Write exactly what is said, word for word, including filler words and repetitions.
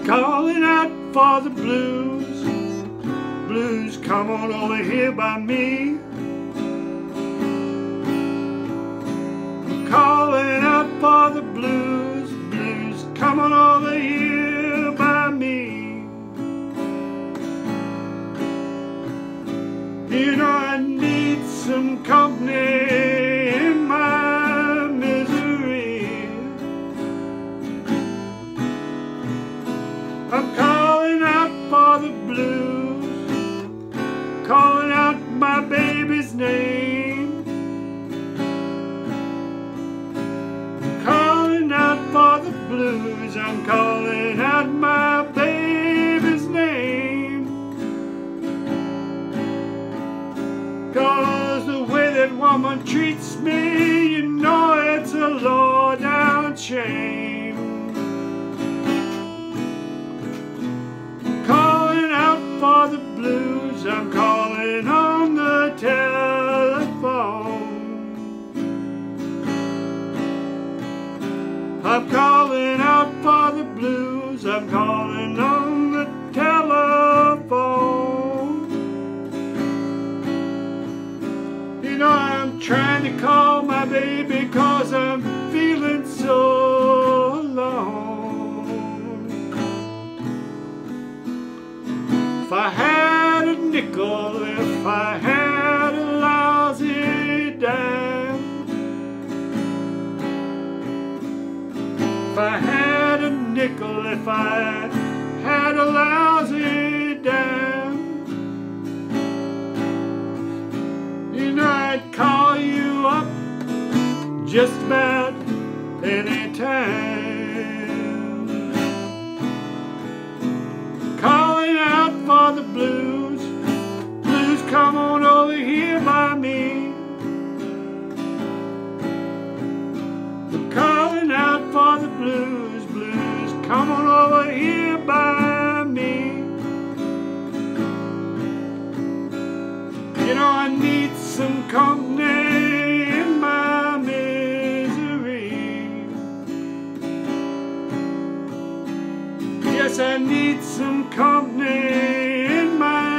calling out for the blues. Blues, come on over here by me. I'm calling out for the blues. Blues, come on over here by me. You know I need some company in my misery. I'm calling out for the blues, calling out my baby's name, calling out for the blues. I'm calling out my baby's name, 'cause the way that woman treats me, you know it's a low down shame. For the blues, I'm calling on the telephone. I'm calling out for the blues. I'm calling on the telephone. You know I'm trying to call my baby 'cause I'm feeling so alone. If I had a nickel, if I had a lousy dime, if I had a nickel, if I had a lousy dime, you know I'd call you up just about any time. Calling out for the blues. Blues, come on over here by me. I'm calling out for the blues. Blues, come on over here by me. You know I need some company in my misery. Yes, I need some company in my